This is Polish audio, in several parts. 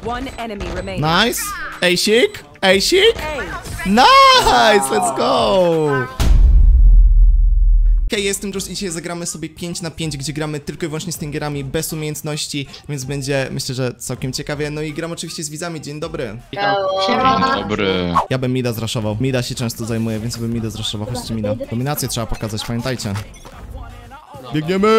Nice. Ejsik. Ejsik. Nice, let's go. Okej, jestem Jules i dzisiaj zagramy sobie 5 na 5, gdzie gramy tylko i wyłącznie z tingerami, bez umiejętności, więc będzie, myślę, że całkiem ciekawie. No i gram oczywiście z widzami, dzień dobry. Dzień dobry. Ja bym mida zraszował. Mida się często zajmuje, więc bym mida zraszował. Chodźcie mida. Dominację trzeba pokazać, pamiętajcie. Biegniemy!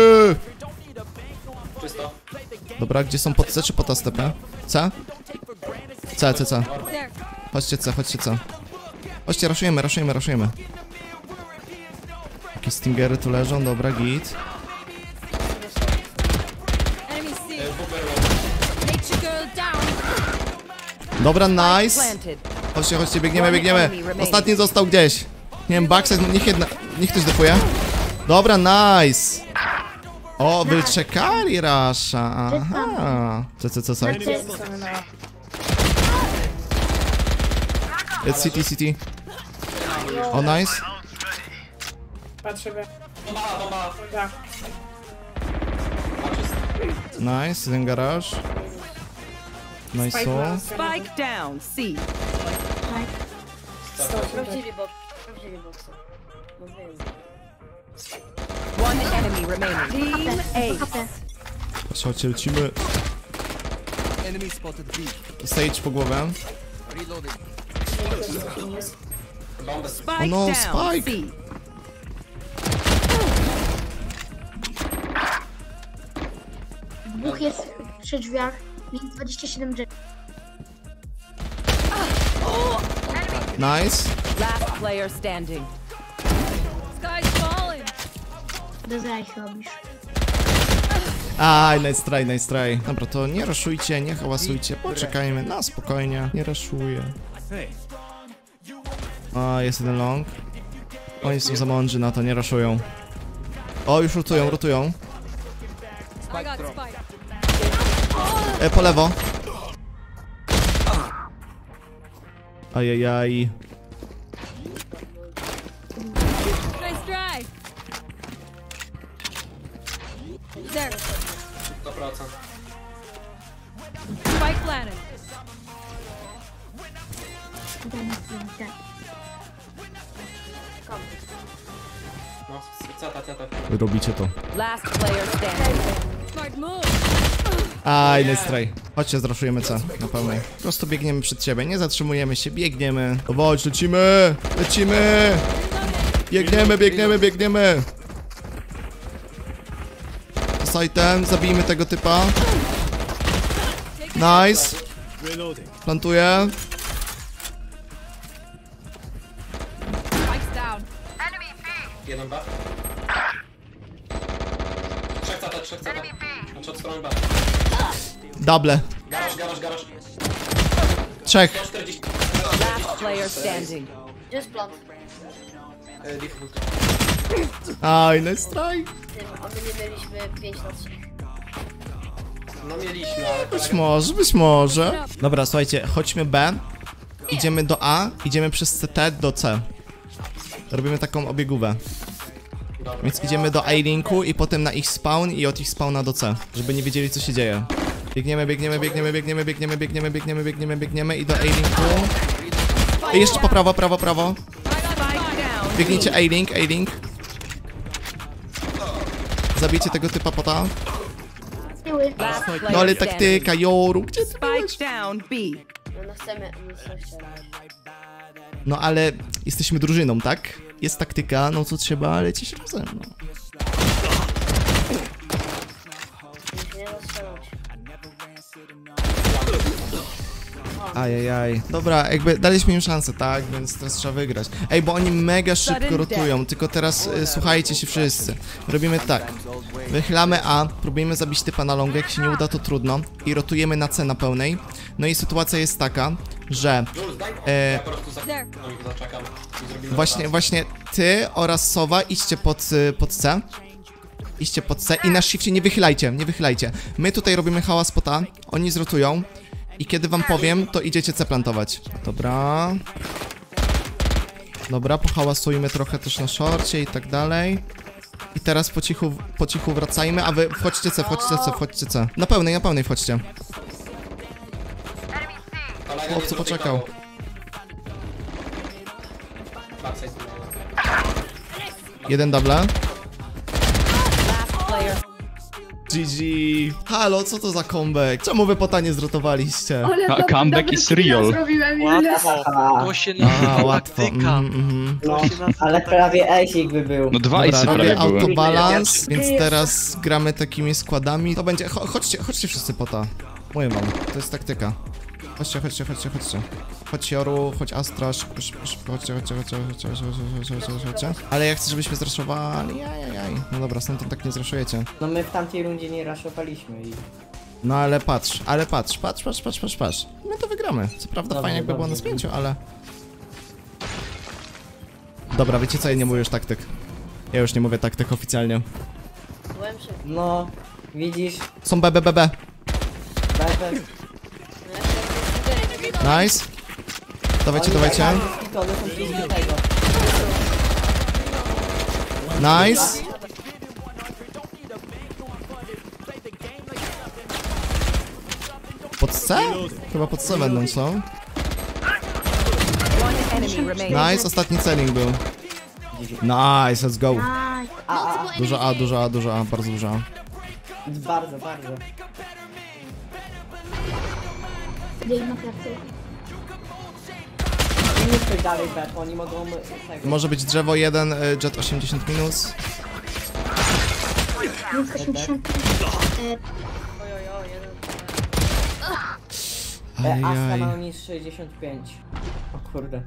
Dobra, gdzie są pod C czy pod ASTP? C? C, C, C. Chodźcie C, chodźcie C. Chodźcie, raszujemy, raszujemy, raszujemy. Jakieś stingery tu leżą, dobra, git. Dobra, nice. Chodźcie, chodźcie, biegniemy, biegniemy. Ostatni został gdzieś. Nie wiem, backside, niech ktoś defuje. Dobra, nice. O, wyczekali rasza, aha. Co, side? It's city, city. O, nice. Patrzę. Nice, jeden garaż. Nice. Spike down, C. Prawdziwie boksy. One enemy remaining. Team Ace. Chodźcie, lecimy. Stage po głowę. Spike Oh no, down, Spike. C. Dwóch jest przy drzwiach, minus 27 drzew. Nice. Last player standing. Sky's falling. Do zera ich robisz. Aj, nice try, nice try. Dobra, to nie raszujcie, nie hałasujcie, poczekajmy na spokojnie. Nie raszuję. A, jest jeden long. Oni są za mądrzy na to, nie raszują. O, już rotują, rotują. Po lewo. Ajajaj. Nice drive. There. 100%. Spike planted. No, ceta. Wy robicie to. Last player standing. Smart move. Aj, nice try. Chodźcie, zraszujemy C na pełnej. Po prostu biegniemy przed siebie, nie zatrzymujemy się, biegniemy. Chodź, lecimy! Lecimy! Biegniemy, biegniemy, biegniemy! Sajtem, zabijmy tego typa. Nice. Plantuję. Spike's down. Jeden B. Trzech ceta. Znaczy od strony B. Double. Garaż. Trzech. 140. Last player standing. Just plant. Default. Aj, nice try. A my nie mieliśmy 5 na 3. No mieliśmy, ale... Być może. Dobra, słuchajcie, chodźmy B. Idziemy do A, idziemy przez CT do C. Robimy taką obiegówę. Więc idziemy do A-linku i potem na ich spawn i od ich spawna do C. Żeby nie wiedzieli, co się dzieje. Biegniemy i do A-linku. I jeszcze po prawo. Spike down. Biegnijcie A-link. Zabijcie tego typa pota. Tyły. Last player No ale standing. taktyka, Joru, gdzie ty byłeś? Spike down, B. No chcemy, No ale jesteśmy drużyną, tak? Jest taktyka, no co trzeba lecieć razem, no. nie rozstrzelać. Ajajaj. Dobra, jakby daliśmy im szansę, tak? Więc teraz trzeba wygrać. Ej, bo oni mega szybko rotują, tylko teraz słuchajcie się wszyscy. Robimy tak. Wychylamy A, próbujemy zabić typa na longę, jak się nie uda to trudno. I rotujemy na C na pełnej. No i sytuacja jest taka, że Ja po prostu zaczekam. właśnie ty oraz Sowa idźcie pod C. Idźcie pod C i na shifcie nie wychylajcie. My tutaj robimy hałas pod A, oni zrotują. I kiedy wam powiem, to idziecie C plantować. Dobra, pohałasujmy trochę też na szorcie i tak dalej. I teraz po cichu wracajmy, a wy wchodźcie C. Na pełnej wchodźcie. Chłopcu poczekał. Backside. Jeden double. Last player. GG. Halo, co to za comeback? Czemu wy pota nie zrotowaliście? A comeback is real. Łatwo. To się nazywa Łatwo. taktyka. No, ale prawie ejsik by był. No dwa Dobra, isy robię prawie były. autobalans, więc teraz gramy takimi składami. To będzie... Chodźcie wszyscy pota. Mówię wam, to jest taktyka. Chodźcie. Chodź Joru, chodź Astra, szybko, chodźcie. Ale ja chcę, żebyśmy zraszowali. Jaj. No dobra, stąd to tak nie zraszujecie. No my w tamtej rundzie nie raszowaliśmy i... No ale patrz. My to wygramy. Co prawda Dobrze, fajnie jakby było na dobrze. spięciu, ale... Dobra, wiecie co, ja nie mówię już taktyk. Ja już nie mówię taktyk oficjalnie. Byłem szybki. No, widzisz? Są B. Bebe. Nice. Dawajcie. One są blisko tego. Nice. Pod C? Chyba pod C będą, co? One enemy remaining. Nice, ostatni celling był. Nice, let's go. A. Dużo A, bardzo dużo A. Bardzo. Nie chcę dalej bet, oni mogą tego. Może być drzewo 1, jet 80 minus. Ojojo, jeden. Asta Ajaj. ma niż 65. O kurde.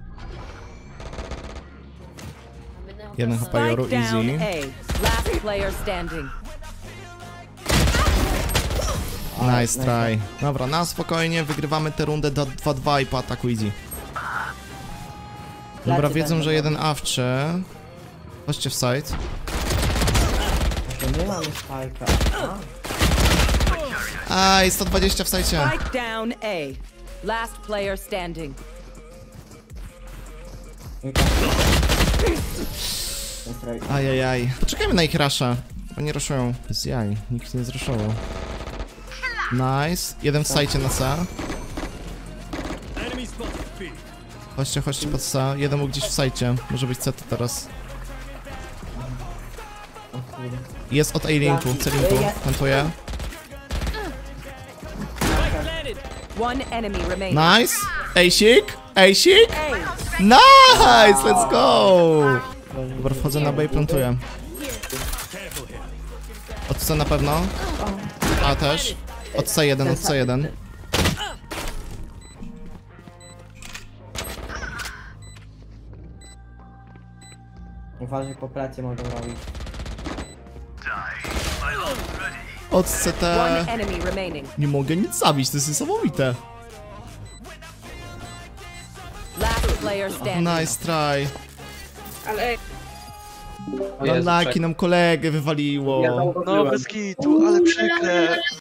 Jeden HP Joru, Spike down easy. A. Last player standing. Nice try. Dobra, na spokojnie, wygrywamy tę rundę do 2-2 i po ataku easy. Dobra, Plecy wiedzą, będą że jeden robić. awcze. Chodźcie w side. To nie mamy spajka. Aj, 120 w side. Spike down A. Last player standing. Ajajaj. Poczekajmy na ich rasza. Oni raszują. Bez jaj, nikt nie zraszował. Nice. Jeden w sajcie na C. Chodźcie pod C. Jeden był gdzieś w sajcie. Może być C to teraz. Jest od A-linku, C-linku. Plantuję. One enemy remaining. Nice. A-sik. Nice, let's go. Dobra, wchodzę na B i plantuję. Od C na pewno. A też. Od C1. Uważaj, po pracy mogą robić. Od CT. One enemy remaining. Nie mogę nic zabić, to jest niesamowite. Last player standing. Nice try. Ale Unlucky nam kolegę wywaliło. no bez kitu, ale przykre.